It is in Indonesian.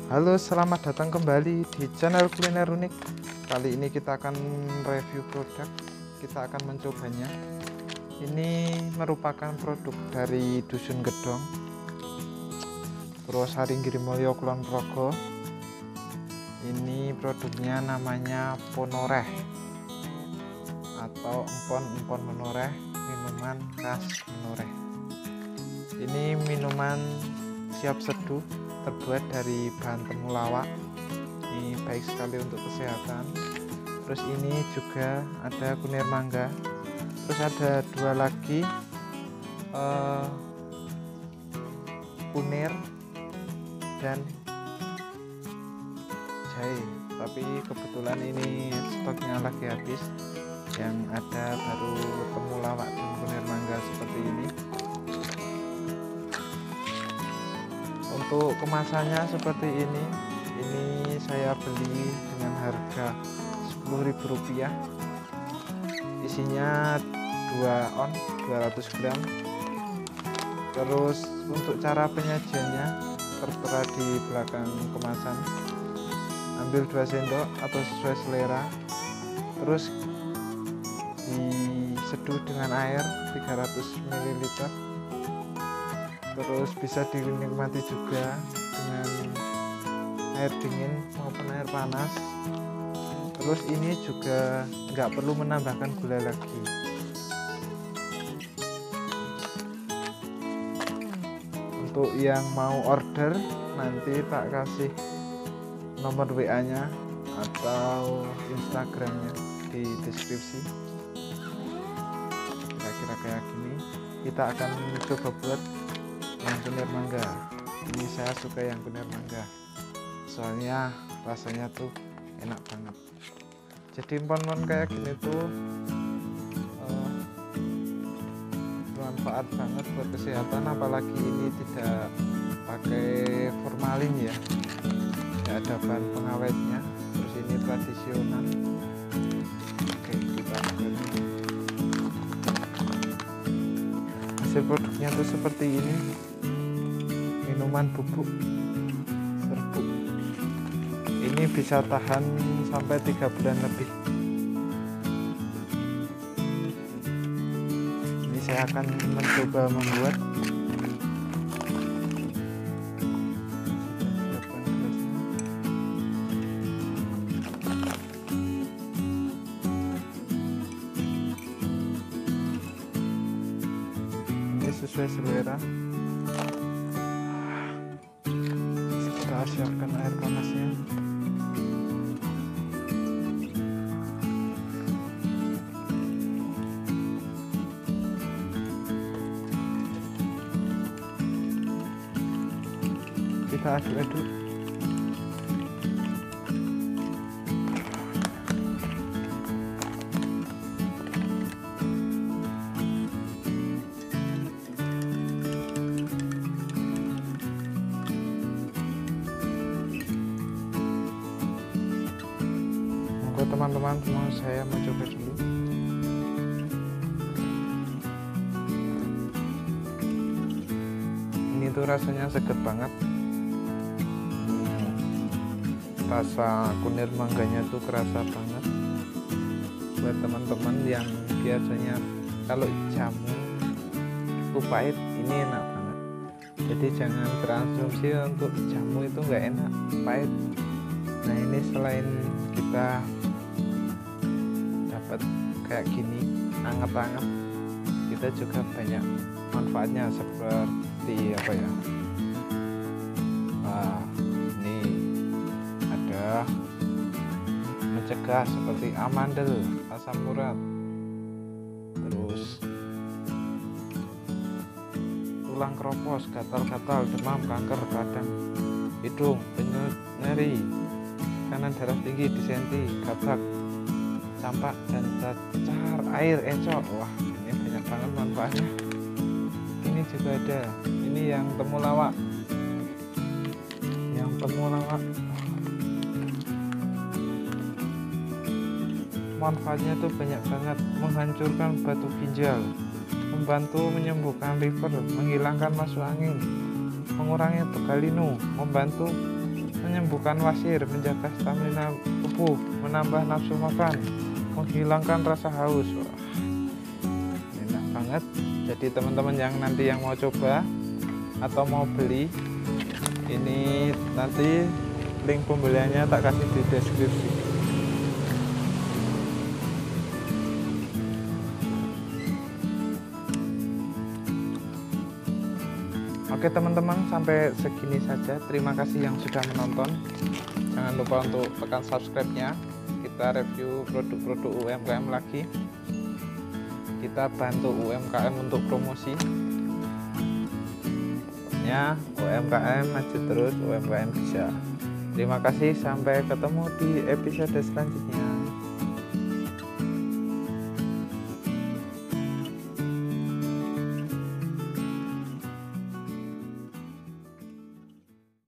Halo, selamat datang kembali di channel Kuliner Unik. Kali ini kita akan review produk, kita akan mencobanya. Ini merupakan produk dari Dusun Gedong, Purwosari Girimulyo Kulon Progo. Ini produknya namanya Ponoreh atau empon menoreh, minuman khas menoreh. Ini minuman siap seduh, terbuat dari bahan temulawak. Ini baik sekali untuk kesehatan. Terus ini juga ada kunir mangga. Terus ada dua lagi kunir dan jahe. Tapi kebetulan ini stoknya lagi habis. Yang ada baru temulawak dan kunir mangga seperti ini. Untuk kemasannya seperti ini saya beli dengan harga Rp10.000. Isinya 2 on 200 gram. Terus untuk cara penyajiannya tertera di belakang kemasan. Ambil 2 sendok atau sesuai selera. Terus diseduh dengan air 300 ml. Terus bisa dinikmati juga dengan air dingin maupun air panas. Terus ini juga nggak perlu menambahkan gula lagi. Untuk yang mau order, nanti tak kasih nomor WA nya atau Instagramnya di deskripsi. Kira-kira kayak gini. Kita akan coba buat yang kunir mangga. Ini saya suka yang kunir mangga, soalnya rasanya tuh enak banget. Jadi empon-empon kayak gini tuh bermanfaat banget buat kesehatan, apalagi ini tidak pakai formalin ya, tidak ada bahan pengawetnya. Terus ini tradisional. Oke, kita ambil. Hasil produknya tuh seperti ini. Minuman bubuk serbuk. Ini bisa tahan sampai 3 bulan lebih. Ini saya akan mencoba membuat. Ini sesuai selera. Kita siapkan air panasnya. Kita aduk-aduk. Teman-teman, mau saya mau coba dulu. Ini tuh rasanya seger banget. Rasa kunir mangganya tuh kerasa banget. Buat teman-teman yang biasanya kalau jamu tuh pahit, ini enak banget. Jadi jangan berasumsi untuk jamu itu nggak enak, pahit. Nah, ini selain kita dapat kayak gini anget-anget, kita juga banyak manfaatnya seperti apa ya, ini ada mencegah seperti amandel, asam urat, terus tulang keropos, gatal-gatal, demam, kanker radang hidung, penyakit nyeri, tekanan darah tinggi, disenti, gabak, campak dan cacar air encok. Wah, ini banyak banget manfaatnya. Ini juga ada, ini yang temulawak. Manfaatnya tuh banyak banget. Menghancurkan batu ginjal, membantu menyembuhkan liver, menghilangkan masuk angin, mengurangi begal linu, membantu menyembuhkan wasir, menjaga stamina tubuh, menambah nafsu makan, menghilangkan rasa haus. Wah, enak banget. Jadi teman-teman yang nanti yang mau coba atau mau beli, ini nanti link pembeliannya tak kasih di deskripsi. Oke teman-teman, sampai segini saja. Terima kasih yang sudah menonton. Jangan lupa untuk tekan subscribe-nya. Kita review produk-produk UMKM lagi. Kita bantu UMKM untuk promosi. Pokoknya UMKM maju terus, UMKM bisa. Terima kasih, sampai ketemu di episode selanjutnya.